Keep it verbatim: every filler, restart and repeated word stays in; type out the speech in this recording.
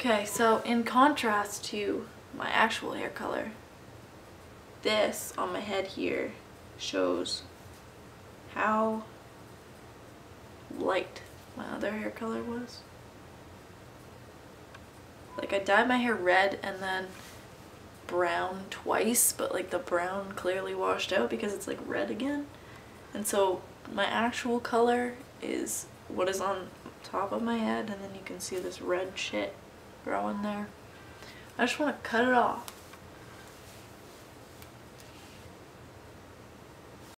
Okay, so in contrast to my actual hair color, this on my head here shows how light my other hair color was. Like I dyed my hair red and then brown twice, but like the brown clearly washed out because it's like red again. And so my actual color is what is on top of my head, and then you can see this red shit growing there. I just want to cut it off.